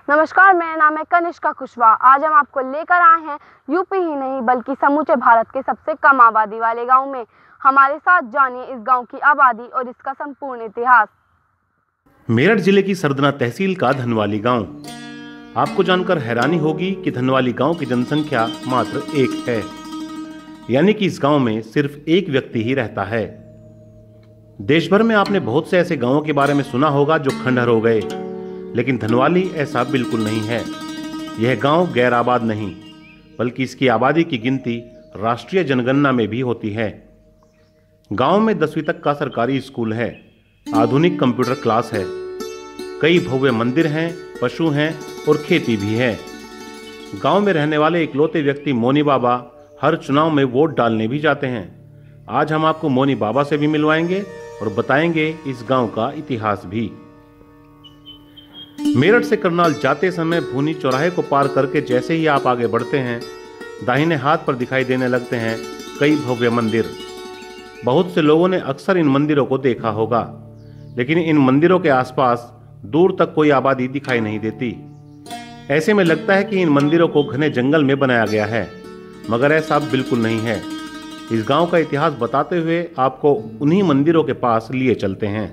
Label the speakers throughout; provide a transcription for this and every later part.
Speaker 1: नमस्कार, मेरा नाम है कनिष्का कुशवाहा। आज हम आपको लेकर आए हैं यूपी ही नहीं बल्कि समूचे भारत के सबसे कम आबादी वाले गांव में। हमारे साथ जानिए इस गांव की आबादी और इसका संपूर्ण इतिहास।
Speaker 2: मेरठ जिले की सरदना तहसील का धनवाली गांव। आपको जानकर हैरानी होगी कि धनवाली गांव की जनसंख्या मात्र 1 है, यानी कि इस गांव में सिर्फ एक व्यक्ति ही रहता है। देश भर में आपने बहुत से ऐसे गांवों के बारे में सुना होगा जो खंडहर हो गए, लेकिन धनवाली ऐसा बिल्कुल नहीं है। यह गांव गैर आबाद नहीं, बल्कि इसकी आबादी की गिनती राष्ट्रीय जनगणना में भी होती है। गांव में 10वीं तक का सरकारी स्कूल है, आधुनिक कंप्यूटर क्लास है, कई भव्य मंदिर हैं, पशु हैं और खेती भी है। गांव में रहने वाले इकलौते व्यक्ति मोनी बाबा हर चुनाव में वोट डालने भी जाते हैं। आज हम आपको मोनी बाबा से भी मिलवाएंगे और बताएंगे इस गांव का इतिहास भी। मेरठ से करनाल जाते समय भूनी चौराहे को पार करके जैसे ही आप आगे बढ़ते हैं, दाहिने हाथ पर दिखाई देने लगते हैं कई भव्य मंदिर। बहुत से लोगों ने अक्सर इन मंदिरों को देखा होगा, लेकिन इन मंदिरों के आसपास दूर तक कोई आबादी दिखाई नहीं देती। ऐसे में लगता है कि इन मंदिरों को घने जंगल में बनाया गया है, मगर ऐसा बिल्कुल नहीं है। इस गांव का इतिहास बताते हुए आपको उन्हीं मंदिरों के पास लिए चलते हैं।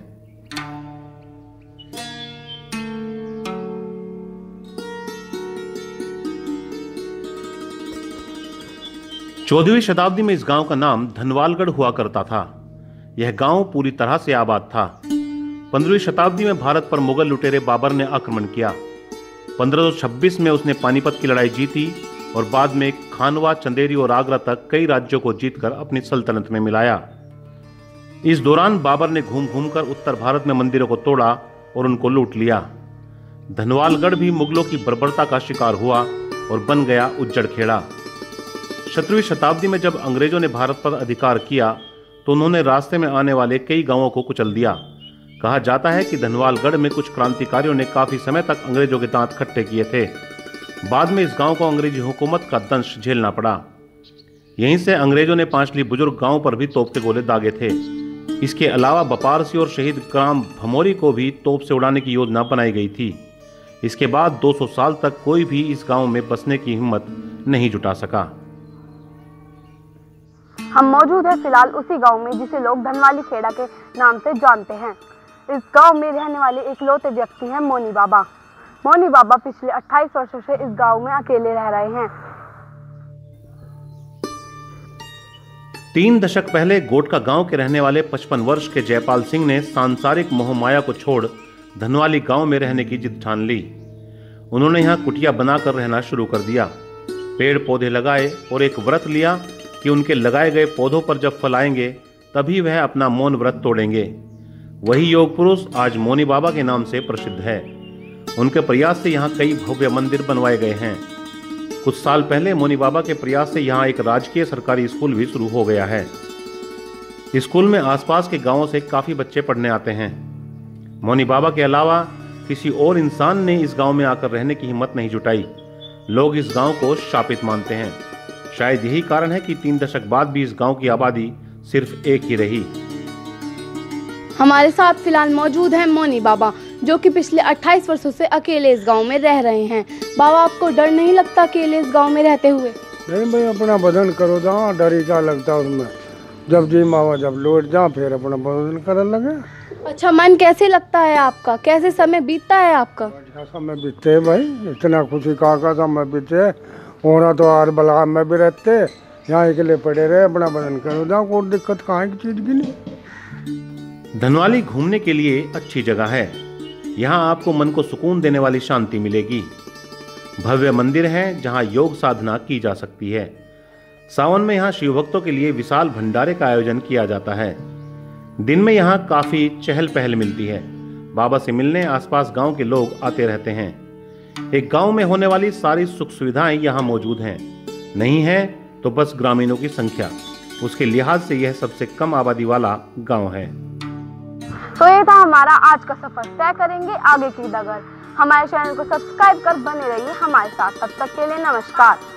Speaker 2: 14वीं शताब्दी में इस गांव का नाम धनवालगढ़ हुआ करता था। यह गांव पूरी तरह से आबाद था। 15वीं शताब्दी में भारत पर मुगल लुटेरे बाबर ने आक्रमण किया। 1526 में उसने पानीपत की लड़ाई जीती और बाद में खानवा, चंदेरी और आगरा तक कई राज्यों को जीतकर अपनी सल्तनत में मिलाया। इस दौरान बाबर ने घूम घूम कर उत्तर भारत में मंदिरों को तोड़ा और उनको लूट लिया। धनवालगढ़ भी मुगलों की बर्बरता का शिकार हुआ और बन गया उज्जड़ खेड़ा। 17वीं शताब्दी में जब अंग्रेजों ने भारत पर अधिकार किया तो उन्होंने रास्ते में आने वाले कई गांवों को कुचल दिया। कहा जाता है कि धनवालगढ़ में कुछ क्रांतिकारियों ने काफी समय तक अंग्रेजों के दांत खट्टे किए थे। बाद में इस गांव को अंग्रेजी हुकूमत का दंश झेलना पड़ा। यहीं से अंग्रेजों ने पांचली बुजुर्ग गांव पर भी तोप के गोले दागे थे। इसके अलावा बपारसी और शहीद ग्राम भमोरी को भी तोप से उड़ाने की योजना बनाई गई थी। इसके बाद 200 साल तक कोई भी इस गांव में बसने की हिम्मत नहीं जुटा सका।
Speaker 1: हम मौजूद हैं फिलहाल उसी गांव में जिसे लोग धनवाली खेड़ा के नाम से जानते हैं। इस गांव में रहने वाले इकलौते व्यक्ति हैं मोनी बाबा। मोनी बाबा पिछले 28 वर्षों से इस गांव में अकेले रह रहे हैं।
Speaker 2: 3 दशक पहले गोटका गांव के रहने वाले 55 वर्ष के जयपाल सिंह ने सांसारिक मोहमाया को छोड़ धनवाली गांव में रहने की जिद ठान ली। उन्होंने यहाँ कुटिया बनाकर रहना शुरू कर दिया, पेड़ पौधे लगाए और एक व्रत लिया कि उनके लगाए गए पौधों पर जब फल आएंगे तभी वह अपना मौन व्रत तोड़ेंगे। वही योग पुरुष आज मोनी बाबा के नाम से प्रसिद्ध है। उनके प्रयास से यहाँ कई भव्य मंदिर बनवाए गए हैं। कुछ साल पहले मोनी बाबा के प्रयास से यहाँ एक राजकीय सरकारी स्कूल भी शुरू हो गया है। स्कूल में आसपास के गांवों से काफी बच्चे पढ़ने आते हैं। मोनी बाबा के अलावा किसी और इंसान ने इस गांव में आकर रहने की हिम्मत नहीं जुटाई। लोग इस गांव को शापित मानते हैं। शायद यही कारण है कि 3 दशक बाद भी इस गांव की आबादी सिर्फ 1 ही रही।
Speaker 1: हमारे साथ फिलहाल मौजूद हैं मोनी बाबा, जो कि पिछले 28 वर्षों से अकेले इस गांव में रह रहे हैं। बाबा, आपको डर नहीं लगता अकेले इस गांव में रहते हुए?
Speaker 3: नहीं भाई, अपना बदन करो जा, डर ही क्या लगता उसमें। जब जी मावा जब लौट जा फिर अपना बदन करने लगे।
Speaker 1: अच्छा, मन कैसे लगता है आपका? कैसे समय बीतता है आपका?
Speaker 3: अच्छा समय बीतते भाई, इतना खुशी का समय बीते। होना तो आर बला में भी रहते, यहाँ अकेले पड़े रहे, अपना बदन करो जा, कोई दिक्कत कहाँ की चीज की नहीं।
Speaker 2: धनवाली घूमने के लिए अच्छी जगह है। यहाँ आपको मन को सुकून देने वाली शांति मिलेगी। भव्य मंदिर हैं जहाँ योग साधना की जा सकती है। सावन में यहाँ शिव भक्तों के लिए विशाल भंडारे का आयोजन किया जाता है। दिन में यहाँ काफी चहल पहल मिलती है। बाबा से मिलने आसपास गांव के लोग आते रहते हैं। एक गांव में होने वाली सारी सुख सुविधाएं यहाँ मौजूद हैं। नहीं है तो बस ग्रामीणों की संख्या, उसके लिहाज से यह सबसे कम आबादी वाला गांव है।
Speaker 1: तो ये था हमारा आज का सफर। तय करेंगे आगे की डगर। हमारे चैनल को सब्सक्राइब कर बने रहिए हमारे साथ। तब तक के लिए नमस्कार।